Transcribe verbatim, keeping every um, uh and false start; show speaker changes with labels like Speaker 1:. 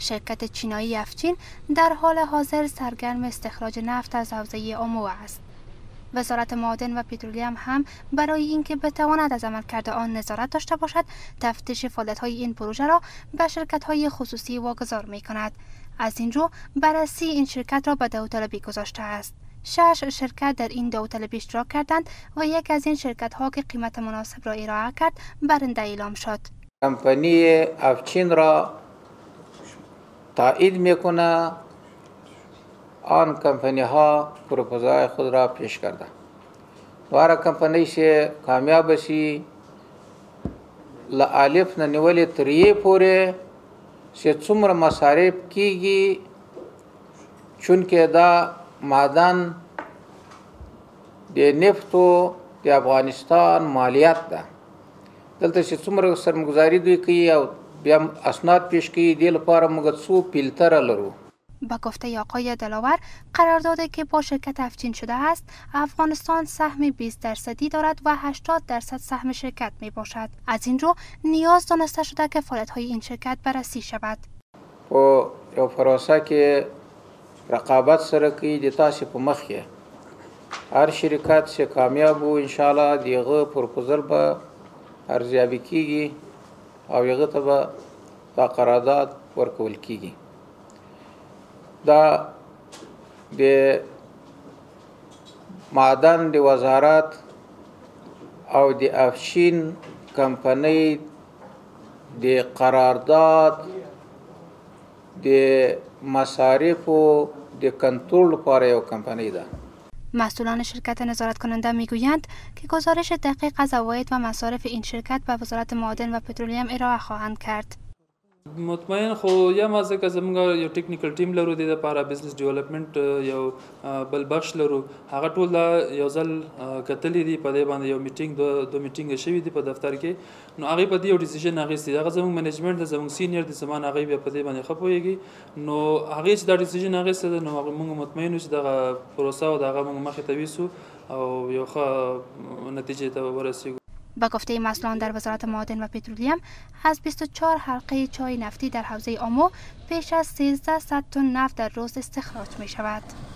Speaker 1: شرکت چینایی افچین در حال حاضر سرگرم استخراج نفت از حوزه اومو است. وزارت معادن و پترولیم هم برای اینکه بتواند از عملکرد آن نظارت داشته باشد، تفتیش فعالیت‌های این پروژه را به شرکت‌های خصوصی واگذار می‌کند. از این رو بررسی این شرکت را به داوطلبی گذاشته است. شش شرکت در این داوطلبی اشتراک کردند و یک از این شرکت‌ها که قیمت مناسب را ارائه کرد برنده اعلام شد.
Speaker 2: کمپانی افچین را تایید میکنه. آن کمپانی ها پروپوزال خود را پیش کرده. دوباره کمپانی سے کامیاب شي ل الف نه نیولې تر یې پورې چې څومره مصارف کیږي، چونکه دا معدن د نفتو د افغانستان مالیات ده. دلته چې څومره سرمایه‌ګذاري دوی کوي او بیا اسناد پیش کوي، دې لپاره موږ څو فیلتر لرو.
Speaker 1: با گفته آقای دلاور، قراردادی که با شرکت افچین شده است، افغانستان سهم بیست درصدی دارد و هشتاد درصد سهم شرکت می باشد. از این رو نیاز دانسته شده که فعالیت‌های این شرکت بررسی شود.
Speaker 2: و یو پروسه که رقابت سره کوي د تاسې په مخ کې هر شرکت چې کامیاب وو ان شاء الله دغه پروپوزل به ارزیابي کیږي او هغه ته به دا قرارداد ورکول کیږي. دا د معدن د وزارت او د افشین کمپنی د قرارداد د مصارف و د کنترل لپاره یو کمپنی ده.
Speaker 1: مسئولان شرکت نظارت کننده میگویند که گزارش دقیق از عواید و مصارف این شرکت به وزارت معادن و پترولیم ارائه خواهند کرد.
Speaker 3: مطمئن خو یا ما ځکه زموږ یو ټیکنیکل ټیم لرو د لپاره بزنس ډیولپمنٹ یو بل بخش لرو، هغه ټول دا یو ځل کتلې دي په دې باندې یو میټینګ دو دو میټینګ شوی دی په دفتر کې، نو هغه په دې یو ډیسیژن اخیستی دی. هغه زموږ منیجمنت زموږ سینیئر د زمان هغه بیا په دې باندې خپويږي، نو هغه چې دا ډیسیژن اخیسته نو موږ مطمئن یو چې دا پروسه او دا موږ مخې ته ویسو او یو ښه نتیجه ته ورسیږو.
Speaker 1: با گفته مسئولان در وزارت معادن و پترولیم، از بیست و چهار حلقه چای نفتی در حوزه اومو پیش از سیزده صد تن نفت در روز استخراج می شود.